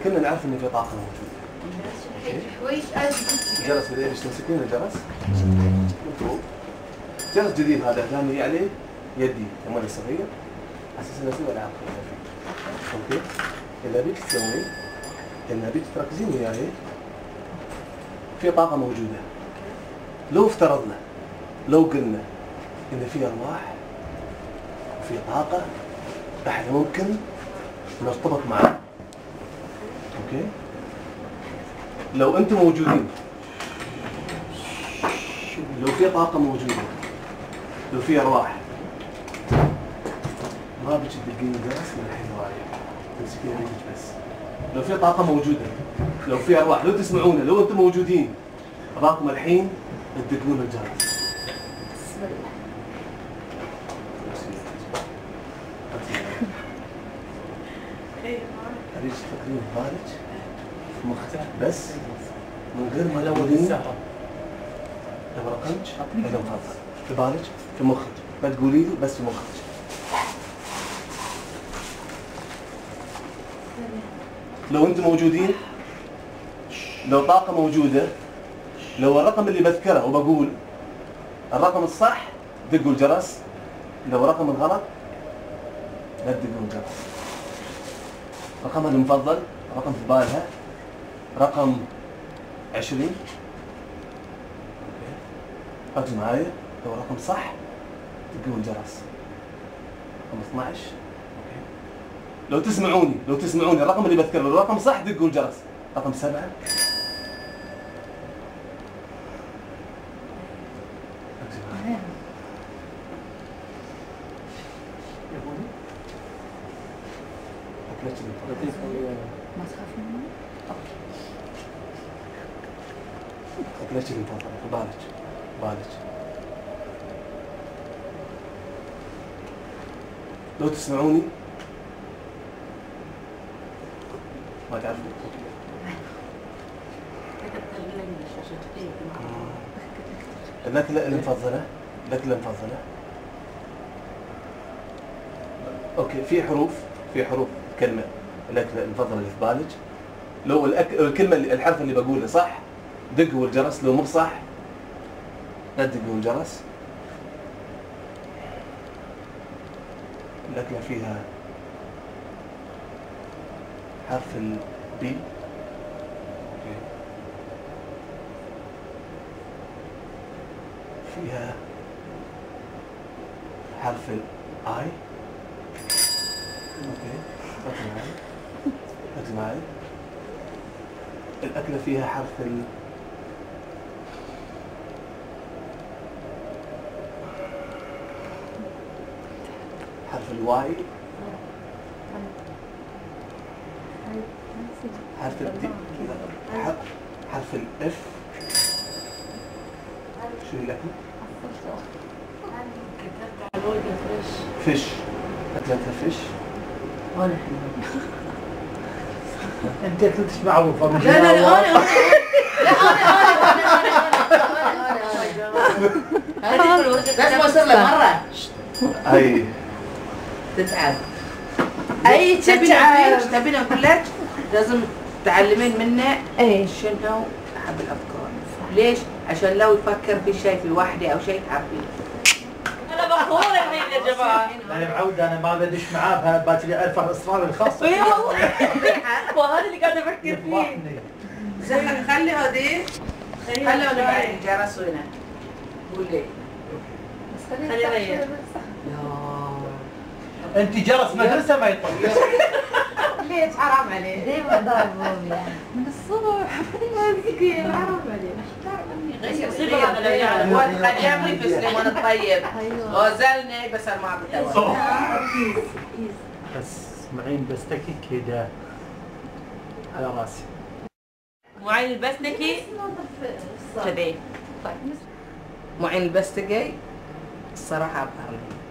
كلنا نعرف ان في طاقه موجوده. الجرس بدأ ايش تمسكين الجرس؟ جرس جديد هذا كان يعني يدي لما انا صغير اساس اني اسوي العاب خفيفه. اوكي؟ اللي ابيك تسوي اللي ابيك تركزين وياي في طاقه موجوده. لو افترضنا لو قلنا ان في ارواح وفي طاقه احنا ممكن نرتبط معها. اوكي؟ لو انتم موجودين، لو في طاقه موجوده، لو في ارواح، ما بيجي تدقين الجرس من الحين وايد، تمسكين يدك بس. لو في طاقه موجوده، لو في ارواح، لو تسمعونا، لو انتم موجودين، اباكم الحين تدقون الجرس. ابيك تفكرين ببالك في مخك بس من غير ما تقولين لو رقمت هذا مفضل في بالك في مخك، ما تقولي لي بس في مخك. لو انتم موجودين، لو طاقة موجودة، لو الرقم اللي بذكره وبقول الرقم الصح دقوا الجرس، لو الرقم الغلط لا تدقوا الجرس. رقمها المفضل، رقم في بالها، رقم 20. ركزوا معايا، لو الرقم صح دقوا الجرس. رقم 12. اوكي. لو تسمعوني الرقم اللي بذكره، لو الرقم صح دقوا الجرس. رقم 7. ما تخاف مني؟ أكلتك المفضلة في بالك. لو تسمعوني ما تعرفوا. الأكلة المفضلة. أوكي، في حروف كلمة الأكلة المفضلة اللي في بالك. لو الكلمة الحرف اللي بقوله صح دقوا الجرس، لو مو صح لا تدقوا الجرس. الأكلة فيها حرف البي. فيها حرف الاي. اوكي، ركز معي. الأكلة فيها حرف الواي، حرف الدي، حرف الاف. شو هي الأكلة؟ فيش. أكلتها فيش. انت تسمع ابو فرج. لا انا بس ما صار له مره. اي تتعب. اي تتعب. تبين اقول لك لازم تعلمين منه شنو احب الافكار. ليش؟ عشان لو يفكر في شيء في وحده او شيء تعرفين. انا بخورة منين يا جماعه؟ انا معود، انا ما بدش معاه باكر لي الف اسرار الخاصه. اي والله. وهذا اللي قاعده افكر فيه. خلي هذه خلي هذه الجرس هنا. قول لي. خلي ريح. انت جرس مدرسه ما يطلع. ليش حرام عليه؟ دايما ضاربوني يعني من الصبح. مسكين حرام عليه. غير صيغه هذا العيال. خليها في سليمان الطيب. غزلني بس ما بتوه. بس اسمعين بستكي كذا على راسي. معين البسنكي كذي. معين البستقي الصراحه ابهرني.